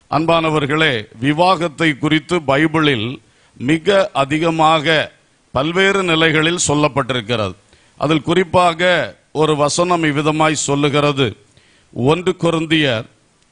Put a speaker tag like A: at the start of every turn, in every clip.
A: அன்பானவர்களே, விவாகத்தை குறித்து பைபிளில் மிக அதிகமாக பல்வேறு நிலைகளில் சொல்லப்பட்டிருக்கிறது. அதில் குறிப்பாக ஒரு வசனம் இவ்விதமாய் சொல்லுகிறது. 1 கொரிந்தியர்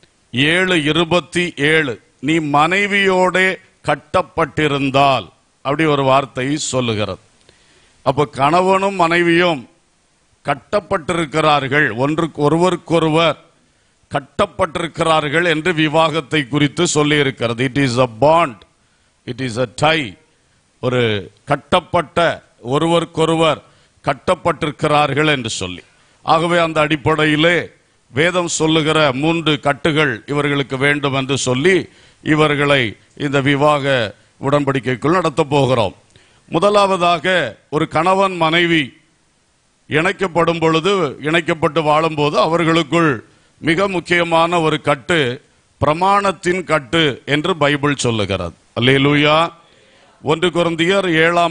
A: 7:27, நீ மனைவியோட கட்டப்பட்டிருந்தால், அப்படி ஒரு வார்த்தை சொல்லுகிறது. அப்போ கணவனும் மனைவியும் கட்டப்பட்டிருக்கிறார்கள், ஒருவருக்கொருவர் கட்டப்பட்டிருக்கிறார்கள் என்று விவாகத்தை குறித்து சொல்லி இருக்கிறது. It is a bond, it is a tie. ஒரு கட்டப்பட்ட, ஒருவருக்கொருவர் கட்டப்பட்டிருக்கிறார்கள் என்று சொல்லி. ஆகவே அந்த அடிப்படையிலே வேதம் சொல்லுகிற 3 கட்டுகள் இவர்களுக்கு வேண்டும் என்று சொல்லி இவர்களை இந்த விவாக உடன்படிக்கைக்குள் நடத்த போகிறோம். முதலாவதாக, ஒரு கணவன் மனைவி இணைக்கப்படும் பொழுது, இணைக்கப்பட்டு வாழும்போது அவர்களுக்குள் மிக முக்கியமான ஒரு கட்டு பிரமாணத்தின் கட்டு என்று பைபிள் சொல்லுகிறது. அல்லேலூயா. 1 கொரிந்தியர்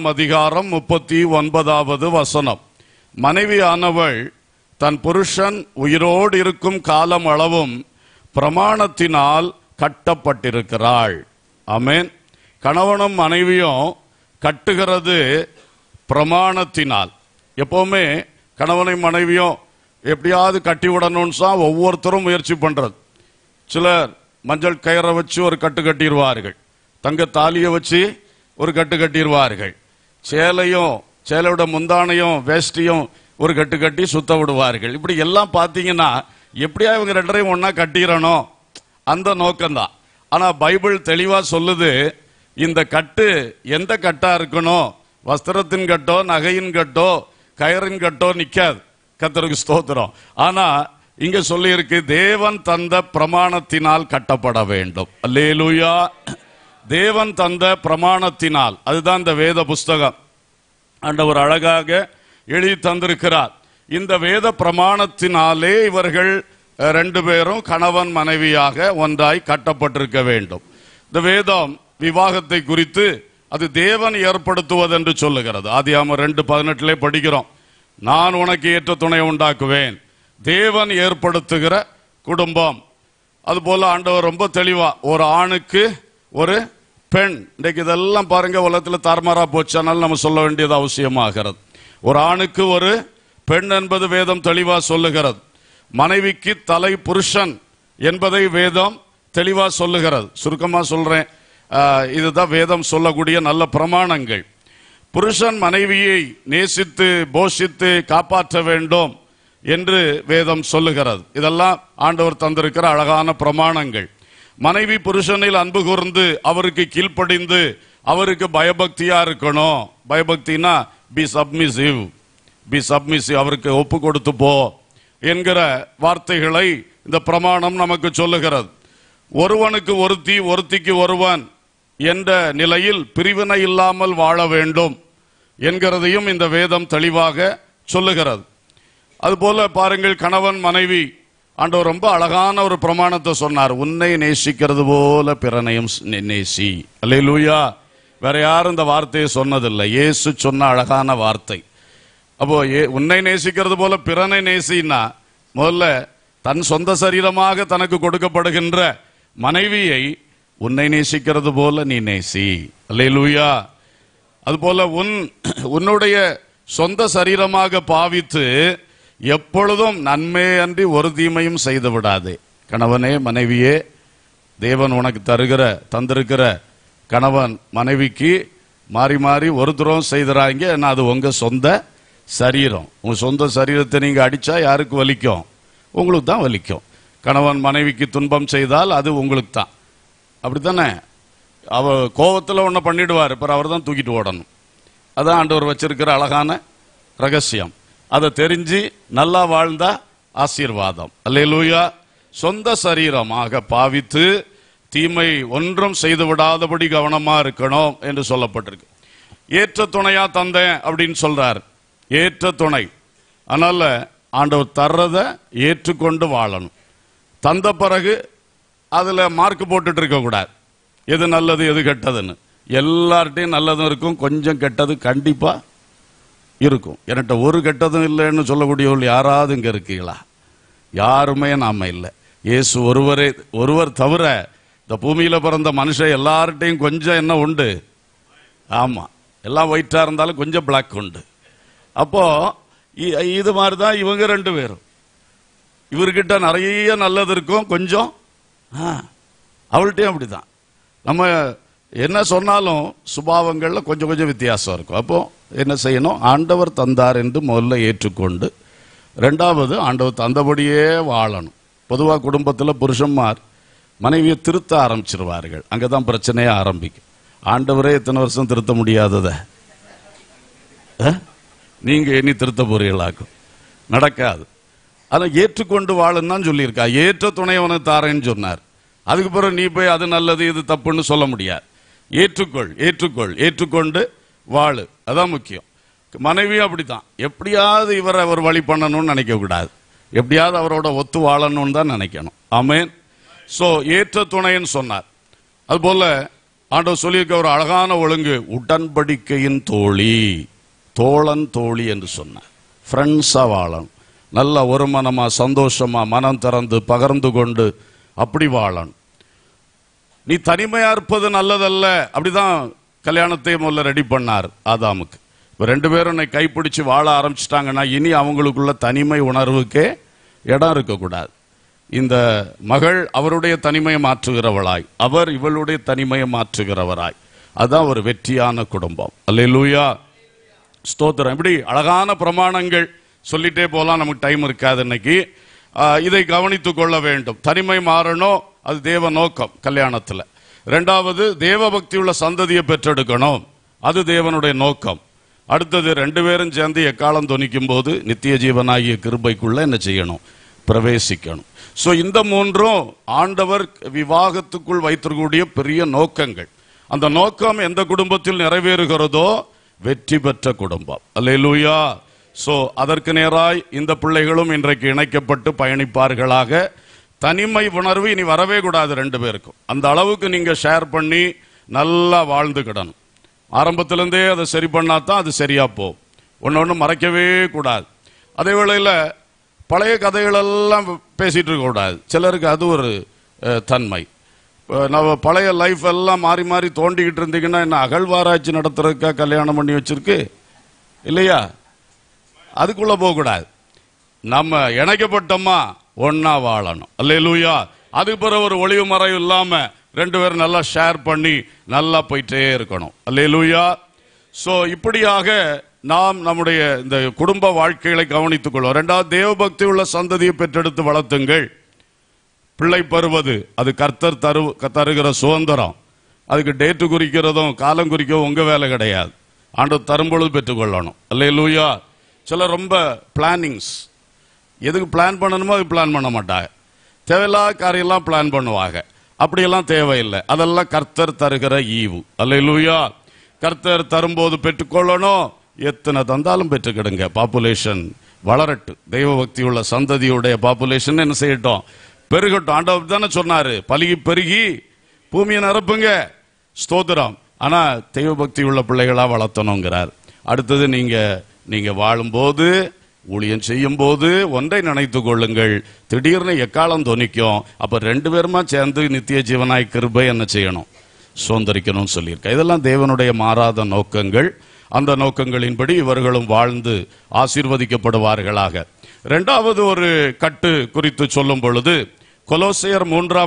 A: 7:39 மனைவியானவள் தன் புருஷன் உயிரோடு இருக்கும் காலம் அளவும் பிரமாணத்தினால் கட்டப்பட்டிருக்கிறாள். ஆமென். கணவனும் மனைவியும் கட்டுகிறது பிரமாணத்தினால். எப்பவுமே கணவனை மனைவியும் எப்படியாவது கட்டி விடணும்னு ஒவ்வொருத்தரும் முயற்சி பண்றது. சிலர் மஞ்சள் கயிறை வச்சு ஒரு கட்டு கட்டிடுவார்கள், தங்க தாலியை வச்சு ஒரு கட்டு கட்டிடுவார்கள், சேலையோட முந்தானையும் வேஷ்டியும் ஒரு கட்டு கட்டி சுத்த விடுவார்கள். இப்படி எல்லாம் பார்த்தீங்கன்னா எப்படியா இவங்க 2 ஒன்னா கட்டிடணும், அந்த நோக்கம்தான். ஆனா பைபிள் தெளிவா சொல்லுது, இந்த கட்டு எந்த கட்டா இருக்கணும்? வஸ்திரத்தின் கட்டோ, நகையின் கட்டோ, கயிறின் கட்டோ நிக்காது. கர்த்தருக்கு ஸ்தோத்திரம். ஆனா இங்க சொல்லி இருக்கு, தேவன் தந்த பிரமாணத்தினால் கட்டப்பட வேண்டும். அல்லேலூயா. தேவன் தந்த பிரமாணத்தினால், அதுதான் இந்த வேத புஸ்தகம். ஆண்டவர் அழகாக எழுதி தந்திருக்கிறார். இந்த வேத பிரமாணத்தினாலே இவர்கள் 2 பேரும் கணவன் மனைவியாக ஒன்றாய் கட்டப்பட்டிருக்க வேண்டும். இந்த வேதம் விவாகத்தை குறித்து அது தேவன் ஏற்படுத்துவது என்று சொல்லுகிறது. ஆதியாகமம் 2:18 படிக்கிறோம், நான் உனக்கு ஏற்ற துணை உண்டாக்குவேன். தேவன் ஏற்படுத்துகிற குடும்பம். அதுபோல ஆண்டவர் ரொம்ப தெளிவா, ஒரு ஆணுக்கு ஒரு பெண். இன்றைக்கு இதெல்லாம் பாருங்க, உலகத்தில் தார்மாரா போச்சானாலும் நம்ம சொல்ல வேண்டியது அவசியமாகிறது. ஒரு ஆணுக்கு ஒரு பெண் என்பது வேதம் தெளிவா சொல்லுகிறது. மனைவிக்கு தலை புருஷன் என்பதை வேதம் தெளிவா சொல்லுகிறது. சுருக்கமா சொல்றேன், இதுதான் வேதம் சொல்லக்கூடிய நல்ல பிரமாணங்கள். புருஷன் மனைவியை நேசித்து போஷித்து காப்பாற்ற வேண்டும் என்று வேதம் சொல்லுகிறது. இதெல்லாம் ஆண்டவர் தந்திருக்கிற அழகான பிரமாணங்கள். மனைவி புருஷனில் அன்பு கூர்ந்து அவருக்கு கீழ்ப்படிந்து அவருக்கு பயபக்தியா இருக்கணும். பயபக்தினா பி சப்மிசிவ், அவருக்கு ஒப்பு கொடுத்து போ என்கிற வார்த்தைகளை இந்த பிரமாணம் நமக்கு சொல்லுகிறது. ஒருவனுக்கு ஒருத்தி, ஒருத்திக்கு ஒருவன் என்ற நிலையில் பிரிவினை இல்லாமல் வாழ வேண்டும் என்கிறதையும் இந்த வேதம் தெளிவாக சொல்லுகிறது. அதுபோல பாருங்கள், கணவன் மனைவி, ஆண்டவர் ரொம்ப அழகான ஒரு பிரமாணத்தை சொன்னார். உன்னை நேசிக்கிறது போல பிறனையும் நேசி. அல்லேலூயா. வேற யாரும் இந்த வார்த்தையை சொன்னதில்லை, இயேசு சொன்ன அழகான வார்த்தை. அப்போ உன்னை நேசிக்கிறது போல பிறனை நேசின்னா, முதல்ல தன் சொந்த சரீரமாக தனக்கு கொடுக்கப்படுகின்ற மனைவியை உன்னை நேசிக்கிறது போல நீ நேசி. அல்லேலூயா. அதுபோல உன்னுடைய சொந்த சரீரமாக பாவித்து எப்பொழுதும் நன்மை அன்றி ஒரு தீமையும் செய்து விடாதே. கணவனே மனைவியே, தேவன் உனக்கு தந்திருக்கிற கணவன் மனைவிக்கு மாறி மாறி ஒரு துரோகம் செய்துறாங்க. அது உங்க சொந்த சரீரம். உங்க சொந்த சரீரத்தை நீங்க அடிச்சா யாருக்கு வலிக்கும்? உங்களுக்கு தான் வலிக்கும். கணவன் மனைவிக்கு துன்பம் செய்தால் அது உங்களுக்கு தான். அப்படித்தானே? அவ கோபத்தில் ஒன்றை பண்ணிடுவார், அப்புறம் அவர் தான் தூக்கிட்டு ஓடணும். அதான் ஆண்டவர் வச்சிருக்கிற அழகான ரகசியம். அதை தெரிஞ்சு நல்லா வாழ்ந்தா ஆசீர்வாதம். அல்லேலூயா. சொந்த சரீரமாக பாவித்து தீமை ஒன்றும் செய்து விடாதபடி கவனமா இருக்கணும் என்று சொல்லப்பட்டிருக்கு. ஏற்ற துணையா தந்தேன் அப்படின்னு சொல்றார். ஏற்ற துணை. அதனால ஆண்டவர் தர்றதை ஏற்றுக்கொண்டு வாழணும். தந்த பிறகு அதுல மார்க் போட்டுட்டு இருக்க கூடாது, எது நல்லது எது கெட்டதுன்னு. எல்லார்ட்டையும் நல்லதும் இருக்கும், கொஞ்சம் கெட்டது கண்டிப்பா இருக்கும். என்கிட்ட ஒரு கெட்டதும் இல்லைன்னு சொல்லக்கூடியவர்கள் யாராவது இங்க இருக்கீங்களா? யாருமே நாம இல்லை. இயேசு ஒருவர் தவிர இந்த பூமியில பிறந்த மனுஷன் எல்லார்ட்டையும் கொஞ்சம் என்ன உண்டு? ஆமா, எல்லாம் ஒயிட்டா இருந்தாலும் கொஞ்சம் பிளாக் உண்டு. அப்போ இது மாதிரிதான் இவங்க ரெண்டு பேரும். இவர்கிட்ட நிறைய நல்லது இருக்கும், கொஞ்சம் அவள்கிட்டயும் அப்படிதான். நம்ம என்ன சொன்னாலும் சுபாவங்கள்ல கொஞ்சம் கொஞ்சம் வித்தியாசம் இருக்கும். அப்போ என்ன செய்யணும்? ஆண்டவர் தந்தார் என்று முதல்ல ஏற்றுக்கொண்டு, ரெண்டாவது ஆண்டவர் தந்தபடியே வாழணும். பொதுவாக குடும்பத்தில் புருஷன்மார் மனைவியை திருத்த ஆரம்பிச்சிருவார்கள். அங்கதான் பிரச்சனையே ஆரம்பிக்கும். ஆண்டவரே எத்தனை வருஷம் திருத்த முடியாதத நீங்க இனி திருத்த போறீங்களாக்கும், நடக்காது. அதை ஏற்றுக்கொண்டு வாழுன்னு தான் சொல்லியிருக்கா. ஏற்ற துணையவனை தாரேன்னு சொன்னார். அதுக்கு பிறகு நீ போய் அது நல்லது இது தப்புன்னு சொல்ல முடியாது. ஏற்றுக்கொள், ஏற்றுக்கொள், ஏற்றுக்கொண்டு வாழு, அதான் முக்கியம். மனைவியும் அப்படித்தான். எப்படியாவது இவரை அவர் வழி பண்ணணும்னு நினைக்க கூடாது, எப்படியாவது அவரோட ஒத்து வாழணும்னு தான் நினைக்கணும். ஆமென். சோ ஏற்ற துணைன்னு சொன்னார். அதுபோல ஆண்டவர் சொல்லியிருக்க ஒரு அழகான ஒழுங்கு, உடன்படிக்கையின் தோழி, தோழன் தோழி என்று சொன்னார். ஃப்ரெண்ட்ஸா வாழணும், நல்ல ஒரு மனமா சந்தோஷமா மனம் திறந்து பகிர்ந்து கொண்டு அப்படி வாழணும். நீ தனிமையா இருப்பது நல்லதல்ல. அப்படிதான் கல்யாணத்தை முதல்ல ரெடி பண்ணார் ஆதாமுக்கு. இப்ப ரெண்டு பேரும் கைப்பிடிச்சு வாழ ஆரம்பிச்சிட்டாங்கன்னா இனி அவங்களுக்குள்ள தனிமை உணர்வுக்கே இடம் இருக்கக்கூடாது. இந்த மகள் அவருடைய தனிமையை மாற்றுகிறவளாய், அவர் இவளுடைய தனிமையை மாற்றுகிறவராய், அதுதான் ஒரு வெற்றியான குடும்பம். அல்லேலூயா, ஸ்தோத்திரம். இப்படி அழகான பிரமாணங்கள் சொல்லிட்டே போலாம், நமக்கு டைம் இருக்காது இன்னைக்கு. இதை கவனித்துக் கொள்ள வேண்டும். தனிமை மாறணும், அது தேவ நோக்கம் கல்யாணத்துல. ரெண்டாவது, தேவ பக்தி உள்ள சந்ததியை பெற்றெடுக்கணும், அது தேவனுடைய நோக்கம். அடுத்தது, ரெண்டு பேரும் சேர்ந்து எக்காலம் தொனிக்கும் போது நித்திய ஜீவனாகிய கிருபைக்குள்ள என்ன செய்யணும்? பிரவேசிக்கணும். சோ இந்த மூன்றும் ஆண்டவர் விவாகத்துக்குள் வைத்திருக்கக்கூடிய பெரிய நோக்கங்கள். அந்த நோக்கம் எந்த குடும்பத்தில் நிறைவேறுகிறதோ வெற்றி பெற்ற குடும்பம். அல்லேலூயா. சோ அதற்கு நேராய் இந்த பிள்ளைகளும் இன்றைக்கு இணைக்கப்பட்டு பயணிப்பார்களாக. தனிமை உணர்வு இனி வரவே கூடாது ரெண்டு பேருக்கும். அந்த அளவுக்கு நீங்க ஷேர் பண்ணி நல்லா வாழ்ந்துக்கிடணும். ஆரம்பத்திலிருந்தே அதை சரி பண்ணாதான் அது சரியா போகும். ஒன்னு மறைக்கவே கூடாது. அதே வேளையில பழைய கதைகளெல்லாம் பேசிட்டு இருக்க கூடாது. சிலருக்கு அது ஒரு தன்மை. நம்ம பழைய லைஃப் எல்லாம் மாறி மாறி தோண்டிக்கிட்டு இருந்தீங்கன்னா என்ன அகழ்வாராய்ச்சி நடத்துறதுக்கா கல்யாணம் பண்ணி வச்சிருக்கு இல்லையா? அதுக்குள்ள போக கூடாது. நம்ம இணைக்கப்பட்டோமா ஒன்னா வாழணும். அல்லேலூயா. அதுக்கு பிறகு ஒரு ஒளிவு மறைவு இல்லாம ரெண்டு பேரும் நல்லா ஷேர் பண்ணி நல்லா போயிட்டே இருக்கணும். அல்லேலூயா. சோ இப்படியாக நாம் நம்முடைய இந்த குடும்ப வாழ்க்கைகளை கவனித்துக் கொள்வோம். ரெண்டாவது, தேவபக்தி உள்ள சந்ததியை பெற்றெடுத்து வளர்த்துங்கள். பிள்ளை பருவது அது கர்த்தர் தருகிற சுதந்திரம். அதுக்கு டேட்டு குறிக்கிறதும் காலம் குறிக்கவும் உங்க வேலை கிடையாது. ஆண்டவர் தரும்பொழுது பெற்றுக்கொள்ளணும். அல்லேலூயா. சில ரொம்ப பிளானிங்ஸ், எதுக்கு பிளான் பண்ணணுமோ அது பிளான் பண்ண மாட்டாங்க. தேவையில்லாத காரியெல்லாம் பிளான் பண்ணுவாங்க. அப்படியெல்லாம் தேவையில்லை. அதெல்லாம் கர்த்தர் தருகிற ஈவு. அல்லேலூயா. கர்த்தர் தரும்போது பெற்றுக்கொள்ளணும். எத்தனை தந்தாலும் பெற்றுக்கிடுங்க. பாப்புலேஷன் வளரட்டு. தெய்வ பக்தி உள்ள சந்ததியுடைய பாப்புலேஷன் என்ன செய்யட்டும்? பெருகட்டும். ஆண்டவர் தானே சொன்னாரு, பலுகி பெருகி பூமியை நிரப்புங்க. ஸ்தோத்திரம். ஆனா தெய்வ பக்தி உள்ள பிள்ளைகளா வளர்த்தணுங்கிறார். அடுத்தது, நீங்க வாழும்போது ஊழியம் செய்யும் போது ஒன்றை நினைத்துக் கொள்ளுங்கள், திடீர்னு எக்காலம் தொனிக்கும். அப்ப ரெண்டு பேருமா சேர்ந்து நித்திய ஜீவனாய் கிருபை என்ன செய்யணும்? சுதந்திரிக்கணும் சொல்லியிருக்க. இதெல்லாம் தேவனுடைய மாறாத நோக்கங்கள். அந்த நோக்கங்களின்படி இவர்களும் வாழ்ந்து ஆசீர்வதிக்கப்படுவார்களாக. இரண்டாவது ஒரு கட்டு குறித்து சொல்லும் பொழுது கொலோசையர்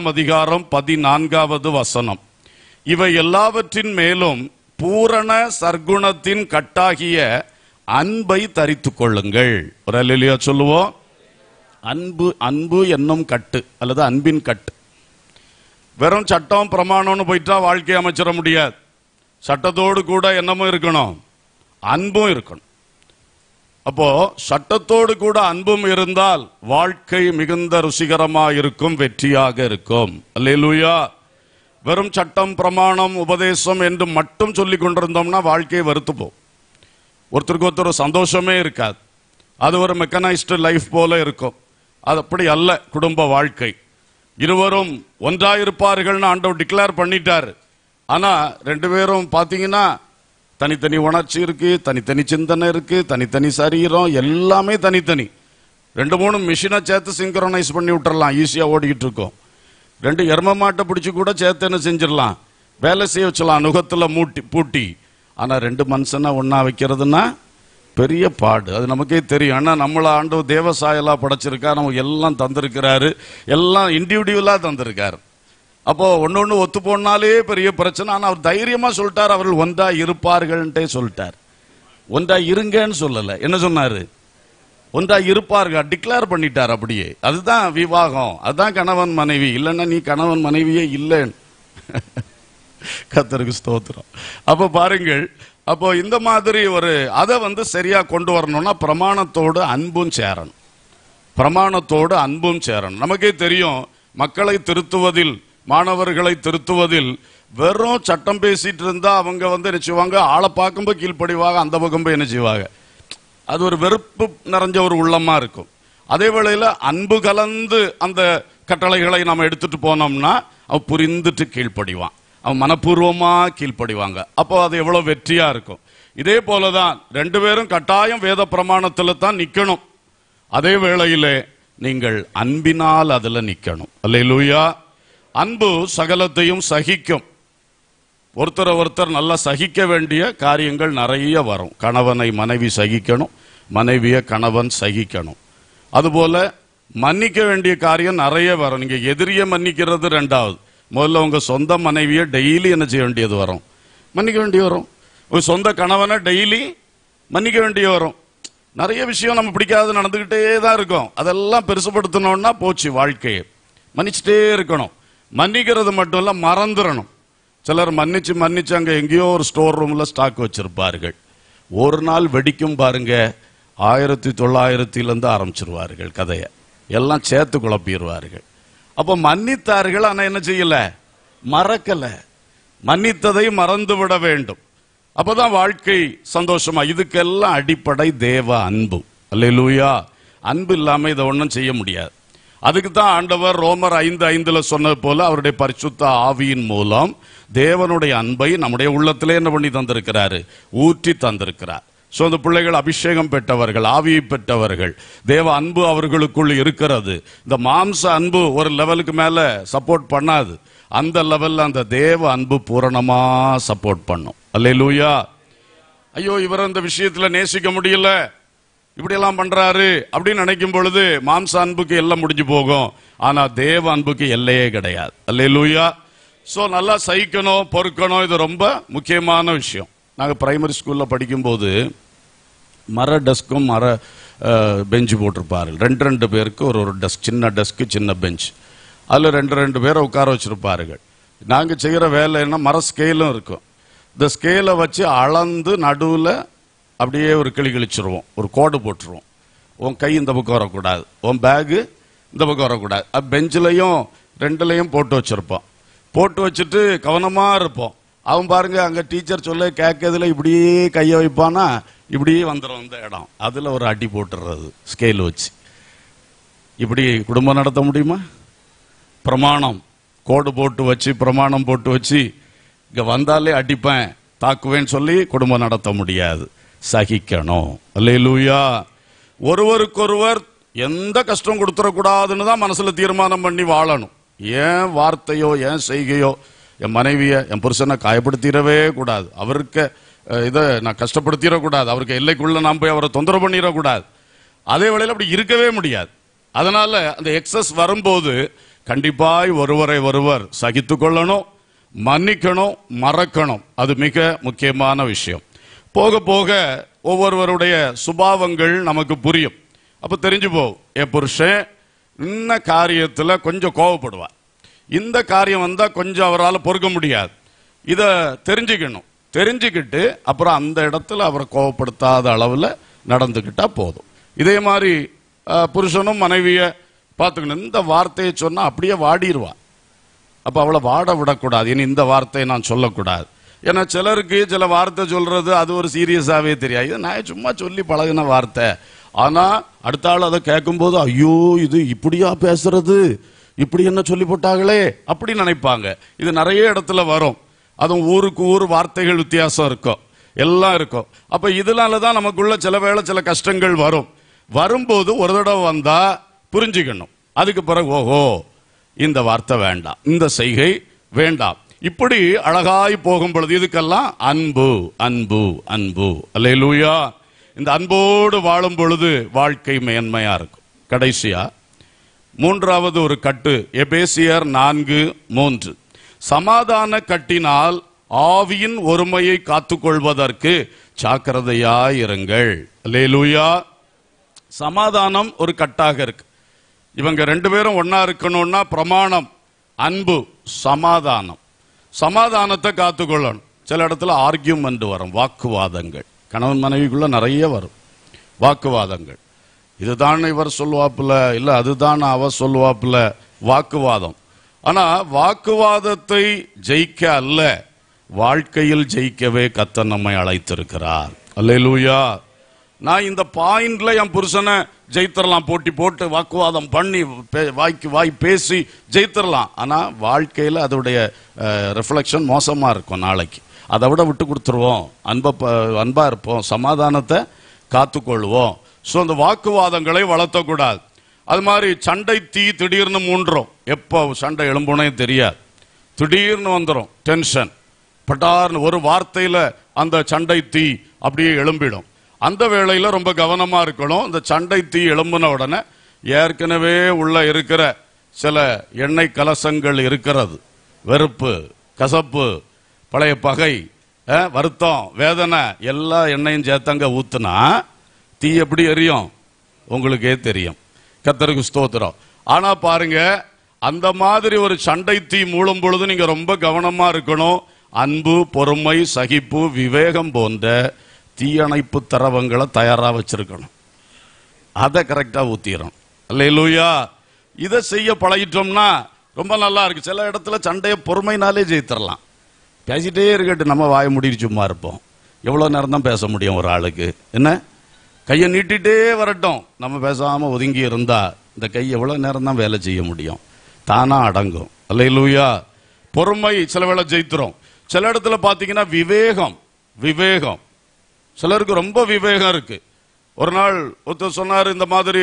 A: 3:14 இவை எல்லாவற்றின் மேலும் பூரண சர்க்குணத்தின் கட்டாகிய அன்பை தரித்துக் கொள்ளுங்கள். ஒரு அல்லேலூயா சொல்லுவோம். அன்பு என்னும் கட்டு அல்லது அன்பின் கட்டு. வெறும் சட்டம் பிரமாணம்னு போயிட்டா வாழ்க்கை அமைச்சிட முடியாது. சட்டத்தோடு கூட என்னமும் இருக்கணும், அன்பும் இருக்கணும். அப்போ சட்டத்தோடு கூட அன்பும் இருந்தால் வாழ்க்கை மிகுந்த ருசிகரமா இருக்கும், வெற்றியாக இருக்கும். அல்லேலூயா. வெறும் சட்டம் பிரமாணம் உபதேசம் என்று மட்டும் சொல்லிக் கொண்டிருந்தோம்னா வாழ்க்கையை வெறுத்து போகும். ஒருத்தருக்கு ஒருத்தர் சந்தோஷமே இருக்காது. அது ஒரு மெக்கனைஸ்டு லைஃப் போல இருக்கும். அது அப்படி அல்ல குடும்ப வாழ்க்கை. இருவரும் ஒன்றாயிருப்பார்கள்னு ஆண்டவர் டிக்ளேர் பண்ணிட்டாரு. ஆனா ரெண்டு பேரும் பாத்தீங்கன்னா தனித்தனி உணர்ச்சி இருக்கு, தனித்தனி சிந்தனை இருக்கு, தனித்தனி சரீரம், எல்லாமே தனித்தனி. 2-3 மிஷினை சேர்த்து சிங்க்ரோனைஸ் பண்ணி விட்டுறலாம், ஈஸியா ஓடிக்கிட்டு இருக்கோம். 2 எரும மாட்டை பிடிச்சி கூட சேர்த்து என்ன செஞ்சிடலாம், வேலை செய்ய வச்சலாம் நுகத்துல பூட்டி. ஆனா 2 மனுஷனா ஒன்னா வைக்கிறதுனா பெரிய பாடு. அது நமக்கே தெரியும். ஆனா நம்மள ஆண்டவர் தேவசாயலா படைச்சிருக்கா, நமக்கு எல்லாம் தந்திருக்கிறாரு, எல்லாம் இண்டிவிஜுவலா தந்திருக்காரு. அப்போ ஒன்னொன்னு ஒத்து போனாலே பெரிய பிரச்சனை. ஆனா அவர் தைரியமா சொல்லிட்டார், அவர்கள் ஒன்றா இருப்பார்கள்ட்டே சொல்லிட்டார். ஒன்றா இருங்கன்னு சொல்லல, என்ன சொன்னாரு, ஒன்றா இருப்பார்கள் டிக்ளேர் பண்ணிட்டார். அப்படியே அதுதான் விவாகம், அதுதான் கணவன் மனைவி. இல்லைன்னா நீ கணவன் மனைவியே இல்லைன்னு. கர்த்தருக்கு ஸ்தோத்திரம். அப்ப பாருங்கள், அப்போ இந்த மாதிரி ஒரு அதை சரியா கொண்டு வரணும்னா பிரமாணத்தோடு அன்பும் சேரணும். பிரமாணத்தோடு அன்பும் சேரணும். நமக்கே தெரியும், மக்களை திருத்துவதில், மாணவர்களை திருத்துவதில் வெறும் சட்டம் பேசிட்டு இருந்தா அவங்க என்ன செய்வாங்க, ஆளை பார்க்கும்போது கீழ்ப்படிவாங்க, அந்த பக்கம் போய் என்ன செய்வாங்க, அது ஒரு வெறுப்பு நிறைஞ்ச ஒரு உள்ளமா இருக்கும். அதே வேளையில அன்பு கலந்து அந்த கட்டளைகளை நம்ம எடுத்துட்டு போனோம்னா அவன் புரிந்துட்டு கீழ்ப்படிவான், அவன் மனப்பூர்வமா கீழ்ப்படிவாங்க. அப்போ அது எவ்வளவு வெற்றியா இருக்கும். இதே போலதான் 2 பேரும் கட்டாயம் வேத பிரமாணத்துல தான் நிக்கணும். அதே வேளையிலே நீங்கள் அன்பினால் அதுல நிக்கணும். அல்லேலூயா. அன்பு சகலத்தையும் சகிக்கும். ஒருத்தர் நல்லா சகிக்க வேண்டிய காரியங்கள் நிறைய வரும். கணவனை மனைவி சகிக்கணும், மனைவிய கணவன் சகிக்கணும். அதுபோல மன்னிக்க வேண்டிய காரியம் நிறைய வரும். நீங்க எதிரியை மன்னிக்கிறது 2வது. முதல்ல உங்க சொந்த மனைவியை டெய்லி என்ன செய்ய வேண்டியது வரும், மன்னிக்க வேண்டிய வரும். உங்க சொந்த கணவனை டெய்லி மன்னிக்க வேண்டிய வரும். நிறைய விஷயம் நம்ம பிடிக்காது நடந்துகிட்டே தான் இருக்கும். அதெல்லாம் பெருசுபடுத்தணும்னா போச்சு வாழ்க்கையை. மன்னிச்சுட்டே இருக்கணும். மன்னிக்கிறது மட்டும் இல்ல, மறந்துடணும். சிலர் மன்னிச்சு அங்க எங்கேயோ ஒரு ஸ்டோர் ரூம்ல ஸ்டாக் வச்சிருப்பார்கள். ஒரு நாள் வெடிக்கும் பாருங்க, 1900 ஆரம்பிச்சிருவார்கள் கதையை, எல்லாம் சேர்த்து குழப்பிடுவார்கள். அப்ப மன்னித்தார்கள், ஆனா என்ன செய்யல, மறக்கல. மன்னித்ததை மறந்து விட வேண்டும். அப்பதான் வாழ்க்கை சந்தோஷமா. இதுக்கெல்லாம் அடிப்படை தேவ அன்பு. அல்லேலூயா. அன்பு இல்லாம இதை ஒன்றும் செய்ய முடியாது. அதுக்கு தான் ஆண்டவர் ரோமர் 5:5 சொன்னது போல அவருடைய பரிசுத்த ஆவியின் மூலம் தேவனுடைய அன்பை நம்முடைய உள்ளத்திலே என்ன பண்ணி தந்திருக்கிறாரு, ஊற்றி தந்திருக்கிறார். சோ அந்த பிள்ளைகள் அபிஷேகம் பெற்றவர்கள், ஆவியை பெற்றவர்கள், தேவ அன்பு அவர்களுக்குள் இருக்கிறது. இந்த மாம்ச அன்பு ஒரு லெவலுக்கு மேல சப்போர்ட் பண்ணாது. அந்த லெவல்ல அந்த தேவ அன்பு பூரணமா சப்போர்ட் பண்ணும். அல்லேலூயா. ஐயோ இவர் அந்த விஷயத்துல நேசிக்க முடியல, இப்படி எல்லாம் பண்றாரு அப்படின்னு நினைக்கும் பொழுது மாம்ச அன்புக்கு எல்லாம் முடிஞ்சு போகும். ஆனா தேவ அன்புக்கு எல்லையே கிடையாது. அல்லேலூயா. சோ நல்லா சகிக்கணும், பொறுக்கணும். இது ரொம்ப முக்கியமான விஷயம். நாங்க பிரைமரி ஸ்கூல்ல படிக்கும் போது மர டெஸ்கும் மர பெஞ்சு போட்டிருப்பாரு. 2 பேருக்கு ஒரு டெஸ்க், சின்ன டெஸ்க், சின்ன பெஞ்ச். அதுல 2 பேரை உட்கார வச்சிருப்பார்கள். நாங்க செய்யற வேலை என்ன, மர ஸ்கேலும் இருக்கும். இந்த ஸ்கேலை வச்சு அளந்து நடுவில் அப்படியே ஒரு கிழிச்சிருவோம், ஒரு கோடு போட்டுருவோம். உன் கை இந்த பக்கம் வரக்கூடாது, உன் பேகு இந்த பக்கம் வரக்கூடாது. பெஞ்சிலையும் 2லையும் போட்டு வச்சிருப்போம். போட்டு வச்சுட்டு கவனமா இருப்போம். அவன் பாருங்க அங்க டீச்சர் சொல்ல கேட்கறதுல இப்படியே கையை வைப்பானா, இப்படியே வந்துடும் இந்த இடம். அதுல ஒரு அடி போட்டுறது ஸ்கேல் வச்சு. இப்படி குடும்பம் நடத்த முடியுமா? பிரமாணம் கோடு போட்டு வச்சு, பிரமாணம் போட்டு வச்சு இங்க வந்தாலே அடிப்பேன் தாக்குவேன்னு சொல்லி குடும்பம் நடத்த முடியாது. சகிக்கணும். அல்லேலூயா. ஒருவருக்கொருவர் எந்த கஷ்டம் கொடுத்துடக்கூடாதுன்னு தான் மனசுல தீர்மானம் பண்ணி வாழணும். ஏன் வார்த்தையோ ஏன் செய்கையோ என் மனைவிய என் புருஷனை காயப்படுத்திடவே கூடாது, அவருக்கு இதை நான் கஷ்டப்படுத்திடக்கூடாது, அவருக்கு எல்லைக்குள்ள நான் போய் அவரை தொந்தரவு பண்ணிடக்கூடாது. அதே வேளையில் அப்படி இருக்கவே முடியாது. அதனால அந்த எக்ஸஸ் வரும்போது கண்டிப்பாய் ஒருவரை ஒருவர் சகித்து கொள்ளணும், மன்னிக்கணும், மறக்கணும். அது மிக முக்கியமான விஷயம். போக போக ஒவ்வொருவருடைய சுபாவங்கள் நமக்கு புரியும். அப்ப தெரிஞ்சு போகும், என் புருஷன் இன்ன காரியத்துல கொஞ்சம் கோவப்படுவார், இந்த காரியம் வந்தா கொஞ்சம் அவரால் பொறுக்க முடியாது. இத தெரிஞ்சுக்கணும். தெரிஞ்சுக்கிட்டு அப்புறம் அந்த இடத்துல அவரை கோவப்படுத்தாத அளவுல நடந்துக்கிட்டா போதும். இதே மாதிரி புருஷனும் மனைவிய பார்த்துக்கணும். இந்த வார்த்தையை சொன்னா அப்படியே வாடிடுவா. அப்ப அவளை வாட விடக்கூடாது. இனி இந்த வார்த்தையை நான் சொல்லக்கூடாது. ஏன்னா சிலருக்கு சில வார்த்தை சொல்றது அது ஒரு சீரியஸாவே தெரியாது. இது நான் சும்மா சொல்லி பழகின வார்த்தை. ஆனா அடுத்த ஆள் அதை கேட்கும் போது ஐயோ இது இப்படியா பேசுறது, இப்படி என்ன சொல்லி போட்டாங்களே அப்படி நினைப்பாங்க. இது நிறைய இடத்துல வரும். அதுவும் ஊருக்கு ஊர் வார்த்தைகள் வித்தியாசம் இருக்கும், எல்லாம் இருக்கும். அப்ப இதனாலதான் நமக்குள்ள சில வேளை சில கஷ்டங்கள் வரும். வரும்போது ஒரு தடவை வந்தா புரிஞ்சுக்கணும். அதுக்கு பிறகு ஓஹோ இந்த வார்த்தை வேண்டாம், இந்த செய்கை வேண்டாம். இப்படி அழகாய் போகும் பொழுது இதுக்கெல்லாம் அன்பு அன்பு அன்பு. அல்லேலூயா. இந்த அன்போடு வாழும் பொழுது வாழ்க்கை மேன்மையா இருக்கும். கடைசியா மூன்றாவது ஒரு கட்டு, எபேசியர் 4:3. சமாதான கட்டினால் ஆவியின் ஒருமையை காத்துக்கொள்வதற்கு ஜாக்கிரதையாயிருங்கள். அல்லேலூயா. சமாதானம் ஒரு கட்டாக இருக்கு. இவங்க ரெண்டு பேரும் ஒன்னா இருக்கணும்னா பிரமாணம் அன்பு, சமாதானம். சமாதானத்தை காத்துக்கொள்ளணும். சில இடத்துல ஆர்கியூமெண்ட் வரும், வாக்குவாதங்கள். கணவன் மனைவிக்குள்ள நிறைய வரும் வாக்குவாதங்கள். இதுதான் இவர் சொல்லுவாப்புல, இல்ல அதுதான் அவ சொல்லுவாப்புல, வாக்குவாதம். ஆனா வாக்குவாதத்தை ஜெயிக்க அல்ல, வாழ்க்கையில் ஜெயிக்கவே கர்த்தர் நம்மை அழைத்திருக்கிறார். அல்லேலூயா. நான் இந்த பாயிண்ட்ல என் புருஷனை ஜெயித்தரலாம், போட்டி போட்டு வாக்குவாதம் பண்ணி வாய்க்கு வாய் பேசி ஜெயித்தரலாம். ஆனா வாழ்க்கையில் அதோடைய ரிஃப்ளெக்ஷன் மோசமா இருக்கும். நாளைக்கு அதை விட விட்டு கொடுத்துருவோம், அன்பா இருப்போம், சமாதானத்தை காத்துக்கொள்வோம். ஸோ அந்த வாக்குவாதங்களை வளர்த்தக்கூடாது. அது மாதிரி சண்டை தீ திடீர்னு மூன்றோம். எப்போ சண்டை எழும்புனே தெரியாது, திடீர்னு வந்துடும் டென்ஷன். பட்டார்னு ஒரு வார்த்தையில அந்த சண்டை தீ அப்படியே எழும்பிடும். அந்த வேளையில ரொம்ப கவனமா இருக்கணும். இந்த சண்டை தீ எழும்பின உடனே ஏற்கனவே உள்ள இருக்கிற சில எண்ணெய் கலசங்கள் இருக்கிறது, வெறுப்பு, கசப்பு, பழைய பகை, வருத்தம், வேதனை, எல்லா எண்ணெயும் சேர்த்தங்க ஊத்துனா தீ எப்படி எரியும் உங்களுக்கே தெரியும். கர்த்தருக்கு ஸ்தோத்திரம். ஆனா பாருங்க, அந்த மாதிரி ஒரு சண்டை தீ மூழும் பொழுது நீங்க ரொம்ப கவனமா இருக்கணும். அன்பு, பொறுமை, சகிப்பு, விவேகம் போன்ற தீயணைப்பு திரவங்களை தயாரா வச்சிருக்கணும். அதை கரெக்டா ஊத்திடணும். அல்லேலூயா. இதை செய்ய பழகிட்டோம்னா ரொம்ப நல்லா இருக்கு. சில இடத்துல சண்டையை பொறுமைனாலே ஜெயித்திரலாம். பேசிட்டே இருக்கட்டும், நம்ம வாய முடிச்சு சும்மா இருப்போம். எவ்வளவு நேரம் தான் பேச முடியும் ஒரு ஆளுக்கு? என்ன, கையை நீட்டிட்டே வரட்டும், நம்ம பேசாம ஒதுங்கி இருந்தா இந்த கை எவ்வளவு நேரம் தான் வேலை செய்ய முடியும்? தானா அடங்கும். அல்லேலூயா. பொறுமை சில வேளை ஜெயித்துரும். சில இடத்துல பாத்தீங்கன்னா விவேகம், விவேகம் சிலருக்கு ரொம்ப விவேகம் இருக்கு. ஒரு நாள் ஒருத்தர் சொன்னார், இந்த மாதிரி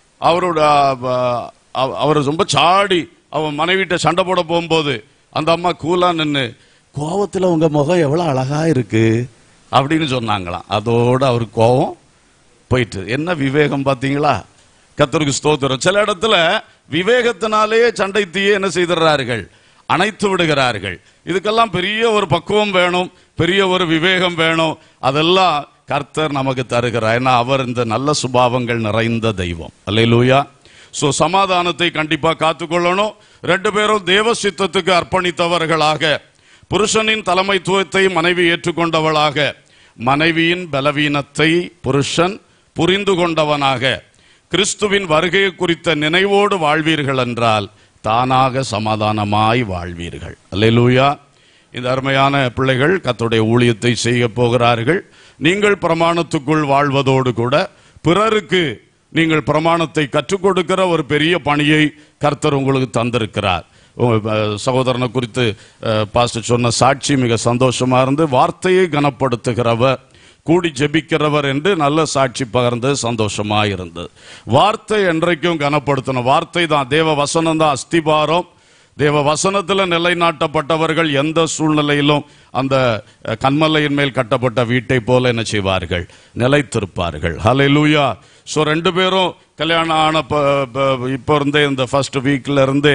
A: அவர் ரொம்ப சாடி அவன் மனைவிட்ட சண்டை போட போகும்போது அந்த அம்மா கூலா நின்று, கோவத்தில் உங்க முகம் எவ்வளவு அழகா இருக்கு அப்படின்னு சொன்னாங்களாம். அதோட அவருக்கு கோவம் போயிட்டு. என்ன விவேகம் பாத்தீங்களா? கர்த்தருக்கு ஸ்தோத்திரம். சில இடத்துல விவேகத்தினாலே சண்டை தீயை என்ன செய்கிறார்கள், அணைத்து விடுகிறார்கள். இதுக்கெல்லாம் பெரிய ஒரு பக்குவம் வேணும், பெரிய ஒரு விவேகம் வேணும். அதெல்லாம் கர்த்தர் நமக்கு தருகிறார். ஏன்னா அவர் இந்த நல்ல சுபாவங்கள் நிறைந்த தெய்வம். அல்லேலூயா. சோ சமாதானத்தை கண்டிப்பா காத்துக்கொள்ளணும். ரெண்டு பேரும் தேவ சித்தத்துக்கு அர்ப்பணித்தவர்களாக, புருஷனின் தலைமைத்துவத்தை மனைவி ஏற்றுக்கொண்டவளாக, மனைவியின் பலவீனத்தை புருஷன் புரிந்து கொண்டவனாக, கிறிஸ்துவின் வருகை குறித்த நினைவோடு வாழ்வீர்கள் என்றால் தானாக சமாதானமாய் வாழ்வீர்கள். அல்லேலூயா. இந்த அருமையான பிள்ளைகள் கர்த்தருடைய ஊழியத்தை செய்ய போகிறார்கள். நீங்கள் பிரமாணத்துக்குள் வாழ்வதோடு கூட பிறருக்கு நீங்கள் பிரமாணத்தை கற்றுக் கொடுக்கிற ஒரு பெரிய பணியை கர்த்தர் உங்களுக்கு தந்திருக்கிறார். சகோதரனை குறித்து பாஸ்டர் சொன்ன சாட்சி மிக சந்தோஷமா இருந்து, வார்த்தையை கனப்படுத்துகிறவர், கூடி ஜெபிக்கிறவர் என்று நல்ல சாட்சி பகர்ந்து சந்தோஷமா இருந்தது. வார்த்தை என்றைக்கும் கனப்படுத்தணும். வார்த்தை தான், தேவ வசனம் தான் அஸ்திபாரம். தேவ வசனத்தில் நிலைநாட்டப்பட்டவர்கள் எந்த சூழ்நிலையிலும் அந்த கன்மலையின் மேல் கட்டப்பட்ட வீட்டை போல என்ன செய்வார்கள், நிலைத்திருப்பார்கள். ஹல்லேலூயா. ஸோ ரெண்டு பேரும் கல்யாணம் ஆன இப்போ இருந்தே இந்த ஃபர்ஸ்ட் வீக்ல இருந்து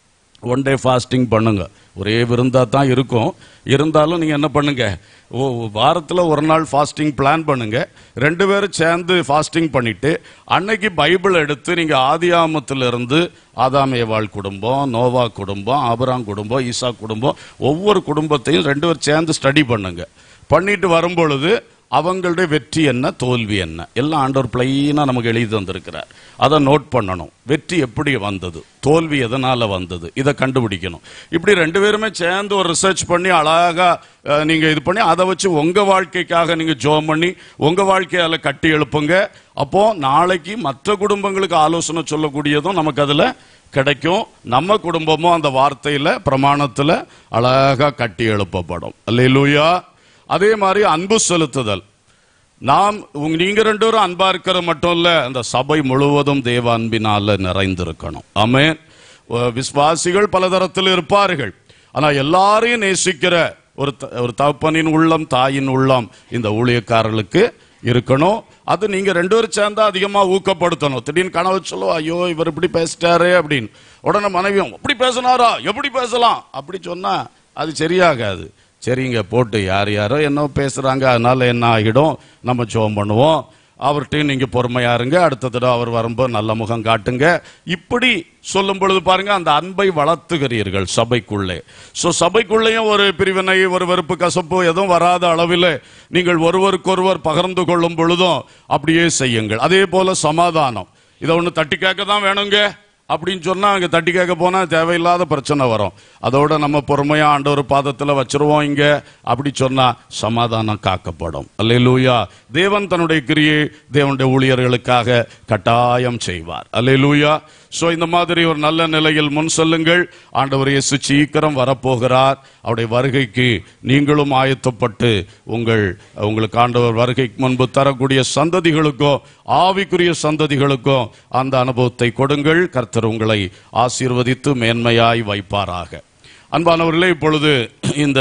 A: ஒன் டே ஃபாஸ்டிங் பண்ணுங்க. ஒரே விருந்தா தான் இருக்கும், இருந்தாலும் நீங்க என்ன பண்ணுங்க, வாரத்தில் ஒரு நாள் ஃபாஸ்டிங் பிளான் பண்ணுங்க. ரெண்டு பேரும் சேர்ந்து ஃபாஸ்டிங் பண்ணிட்டு அன்னைக்கு பைபிள் எடுத்து நீங்க ஆதியாமத்திலிருந்து ஆதாம் ஏவாள் குடும்பம், நோவா குடும்பம், ஆபிரகாம் குடும்பம், ஈசா குடும்பம், ஒவ்வொரு குடும்பத்தையும் ரெண்டு பேரும் சேர்ந்து ஸ்டடி பண்ணுங்க. பண்ணிட்டு வரும்பொழுது அவங்களுடைய வெற்றி என்ன, தோல்வி என்ன, எல்லாம் ஆண்டவர் பிளைனா நமக்கு எழுதி தந்திருக்கிறார். அதை நோட் பண்ணணும். வெற்றி எப்படி வந்தது, தோல்வி எதனால வந்தது, இதை கண்டுபிடிக்கணும். இப்படி ரெண்டு பேருமே சேர்ந்து ஒரு ரிசர்ச் பண்ணி அழகா நீங்க இது பண்ணி அதை வச்சு உங்க வாழ்க்கைக்காக நீங்க ஜெபம் பண்ணி உங்க வாழ்க்கையால கட்டி எழுப்புங்க. அப்போ நாளைக்கு மற்ற குடும்பங்களுக்கு ஆலோசனை சொல்லக்கூடியதும் நமக்கு அதுல கிடைக்கும். நம்ம குடும்பமும் அந்த வார்த்தையில பிரமாணத்துல அழகா கட்டி எழுப்பப்படும். அல்லேலூயா. அதே மாதிரி அன்பு செலுத்துதல். நீங்க ரெண்டு பேரும் அன்பா இருக்கிற மட்டும் இல்ல, அந்த சபை முழுவதும் தேவ அன்பினால நிறைந்திருக்கணும். ஆமென். விசுவாசிகள் பலதரத்தில் இருப்பார்கள். ஆனா எல்லாரையும் நேசிக்கிற ஒரு தகப்பனின் உள்ளம், தாயின் உள்ளம் இந்த ஊழியக்காரர்களுக்கு இருக்கணும். அது நீங்க 2 பேரும் சேர்ந்தா அதிகமா ஊக்கப்படுத்தணும். திடீர்னு கனவு சொல்லுவோம், ஐயோ இவர் இப்படி பேசிட்டாரு அப்படின்னு. உடனே மனைவியும் அப்படி பேசினாரா, எப்படி பேசலாம் அப்படி சொன்னா அது சரியாகாது. சரிங்க போட்டு யார் யாரோ என்ன பேசுறாங்க, அதனால என்ன ஆகிடும், நம்ம ஜெபம் பண்ணுவோம். அவர்கிட்டையும் நீங்க பொறுமையா இருங்க, அடுத்த தடவை அவர் வரும்போது நல்ல முகம் காட்டுங்க. இப்படி சொல்லும் பொழுது பாருங்க, அந்த அன்பை வளர்த்துகிறீர்கள் சபைக்குள்ளே. சபைக்குள்ளேயும் ஒரு பிரிவினை, ஒரு வெறுப்பு, கசப்பு எதுவும் வராத அளவில் நீங்கள் ஒருவருக்கொருவர் பகிர்ந்து கொள்ளும் பொழுதும் அப்படியே செய்யுங்கள். அதே போல சமாதானம், இதை ஒன்று தட்டி கேட்க தான் வேணுங்க அப்படின்னு சொன்னா அங்கே தட்டி கேட்க போனா தேவையில்லாத பிரச்சனை வரும். அதோட நம்ம பொறுமையா ஆண்டவர் பாதத்தில் வச்சிருவோம் இங்க அப்படி சொன்னா சமாதானம் காக்கப்படும். அல்லேலூயா. தேவன் தன்னுடைய கிரியை தேவனுடைய ஊழியர்களுக்காக கட்டாயம் செய்வார். அல்லேலூயா. இந்த மாதிரி ஒரு நல்ல நிலையில் முன் செல்லுங்கள். ஆண்டவர் இயேசு சீக்கிரம் வரப்போகிறார். அவருடைய வருகைக்கு நீங்களும் ஆயத்தப்பட்டு உங்களுக்கு ஆண்டவர் வருகைக்கு முன்பு தரக்கூடிய சந்ததிகளுக்கோ ஆவிக்குரிய சந்ததிகளுக்கோ அந்த அனுபவத்தை கொடுங்கள். கர்த்தர் உங்களை ஆசீர்வதித்து மேன்மையாய் வைப்பாராக. அன்பானவர்களே, இப்பொழுது இந்த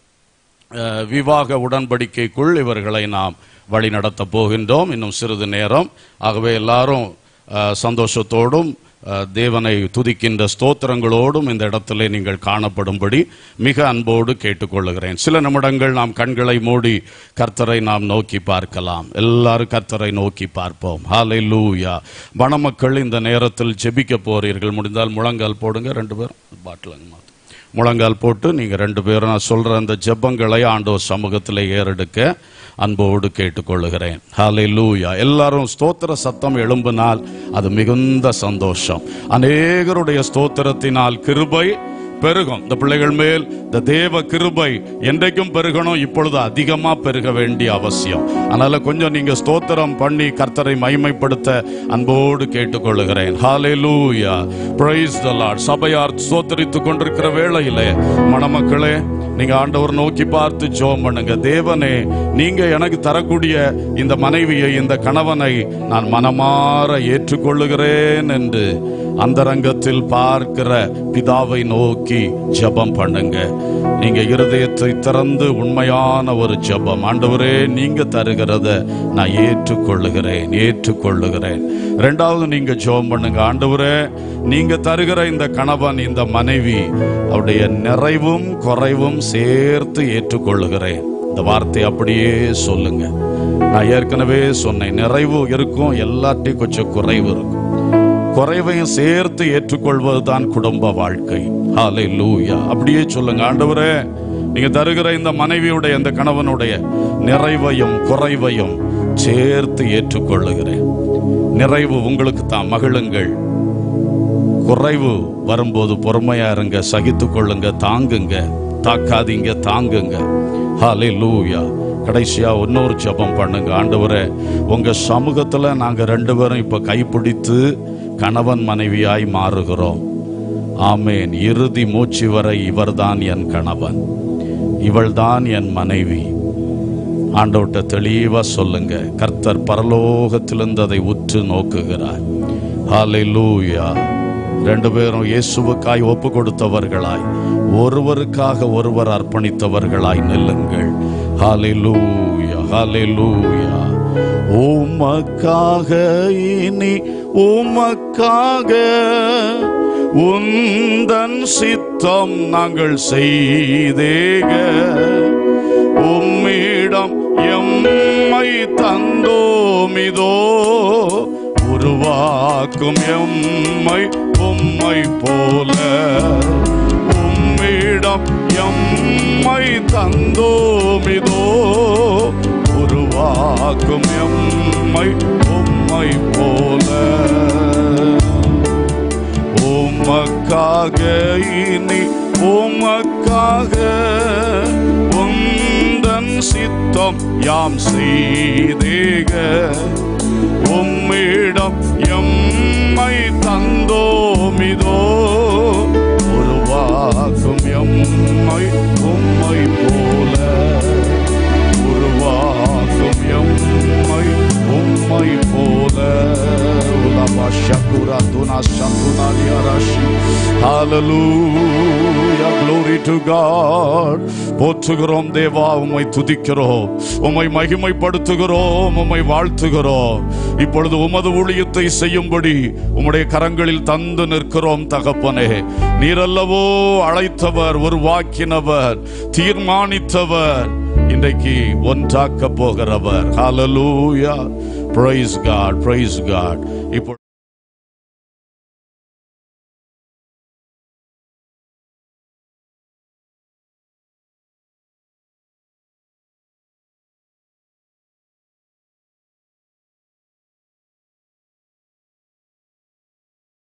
A: விவாக உடன்படிக்கைக்குள் இவர்களை நாம் வழி நடத்த போகின்றோம் இன்னும் சிறிது நேரம். ஆகவே எல்லாரும் சந்தோஷத்தோடும் தேவனை துதிக்கின்ற ஸ்தோத்திரங்களோடும் இந்த இடத்திலே நீங்கள் காணப்படும்படி மிக அன்போடு கேட்டுக்கொள்ளுகிறேன். சில நிமிடங்கள் நாம் கண்களை மூடி கர்த்தரை நாம் நோக்கி பார்க்கலாம். எல்லாரும் கர்த்தரை நோக்கி பார்ப்போம். ஹல்லேலூயா. மணமக்கள் இந்த நேரத்தில் ஜெபிக்க போறீர்கள். முடிந்தால் முழங்கால் போடுங்க. 2 பேரும் பாட்டில் முழங்கால் போட்டு நீங்கள் 2 பேரும் நான் சொல்ற அந்த ஜெபங்களை ஆண்டவர் சமூகத்தில் ஏறெடுக்க அன்போடு கேட்டுக்கொள்ளுகிறேன். ஹல்லேலூயா. எல்லாரும் ஸ்தோத்திர சத்தம் எழும்பினால் அது மிகுந்த சந்தோஷம். அநேகருடைய ஸ்தோத்திரத்தினால் கிருபை பெருகும். இந்த பிள்ளைகள் மேல் இந்த தேவ கிருபை என்றைக்கும் பெருகணும். இப்பொழுது அதிகமா பெருக வேண்டிய அவசியம். அதனால கொஞ்சம் நீங்க ஸ்தோத்திரம் பண்ணி கர்த்தரை மகிமைப்படுத்த அன்போடு கேட்டுக்கொள்ளுகிறேன். ஹல்லேலூயா. Praise the Lord. சபையார் ஸ்தோத்திரித்துக் கொண்டிருக்கிற வேளையிலே மணமக்களே நீங்க ஆண்டவர் நோக்கி பார்த்து ஜெபம் பண்ணுங்க. தேவனே, நீங்க எனக்கு தரக்கூடிய இந்த மனைவியை, இந்த கணவனை நான் மனமாற ஏற்றுக்கொள்ளுகிறேன் என்று அந்தரங்கத்தில் பார்க்கிற பிதாவை நோக்கி ஜெபம் பண்ணுங்க. நீங்க இருதயத்தை திறந்து உண்மையான ஒரு ஜெபம், ஆண்டவரே நீங்க தருகிறத நான் ஏற்றுக்கொள்ளுகிறேன். 2வது நீங்க ஜெபம் பண்ணுங்க, ஆண்டவரே நீங்க தருகிற இந்த கணவன், இந்த மனைவி, அவருடைய நிறைவும் குறைவும் சேர்த்து ஏற்றுக்கொள்ளுகிறேன். இந்த வார்த்தை அப்படியே சொல்லுங்க. நான் ஏற்கனவே சொன்னேன், நிறைவு இருக்கும், எல்லாத்தையும் கொஞ்சம் குறைவு இருக்கும். குறைவையும் சேர்த்து ஏற்றுக்கொள்வதுதான் குடும்ப வாழ்க்கை. ஹல்லேலூயா. அப்படியே சொல்லுங்க, ஆண்டவரே நீங்க தருகிற இந்த மனைவியுடைய, இந்த கணவனுடைய நிறைவையும் குறைவையும் சேர்த்து ஏற்றுக்கொள்ளுகிறேன். நிறைவு உங்களுக்கு தான், மகிழுங்கள். குறைவு வரும்போது பொறுமையா இருங்க, சகித்து கொள்ளுங்க, தாங்குங்க, தாக்காதீங்க, தாங்குங்க. ஹல்லேலூயா. கடைசியா இன்னொரு ஜெபம் பண்ணுங்க, ஆண்டவரே உங்க சமூகத்துல நாங்க 2 பேரும் இப்ப கைப்பிடித்து கணவன் மனைவியாய் மாறுகிறோம். ஆமேன். இறுதி மூச்சு வரை இவர்தான் என் கணவன், இவள்தான் என் மனைவி. ஆண்டவர்கிட்ட தெளிவா சொல்லுங்க. கர்த்தர் பரலோகத்திலிருந்து அதை உற்று நோக்குகிறார். ஹல்லேலூயா. 2 பேரும் இயேசுவுக்காய் ஒப்பு கொடுத்தவர்களாய், ஒருவருக்காக ஒருவர் அர்ப்பணித்தவர்களாய் நில்லுங்கள். ஹல்லேலூயா. ஹல்லேலூயா. உமக்காக, இனி உமக்காக உந்தன் சித்தம் நாங்கள் செய்தேக. உம்மிடம் எம்மை தந்தோமிதோ, உருவாக்கும் எம்மை உம்மை போல. உம்மிடம் எம்மை தந்தோமிதோ, உருவாக்கும் எம்மை உம்மை போல. உமக்காக, இனி உமக்காக உந்தன் சித்தம் யாம் செய்தேக. உம்மிடம் எம்மை தந்தோமிதோ, உருவாக்கும் எம்மை உம்மை போல. உருவாக்கும் எம்மை உம்மை போல. உலபாஷ Hallelujah, glory to God. போற்றுகிறோம் தேவா, உம்மை துதிக்கிறோம், உம்மை மகிமைப்படுத்துகிறோம், உம்மை வாழ்த்துகிறோம். இப்பொழுது உமது ஊழியத்தை செய்யும்படி உம்முடைய கரங்களில் தந்து நிற்கிறோம் தகப்பனே. நீரல்லவோ அழைத்தவர், உருவாக்கினவர், தீர்மானித்தவர், இன்றைக்கு ஒன்றாக்க போகிறவர். Hallelujah, praise God, praise God. இப்போ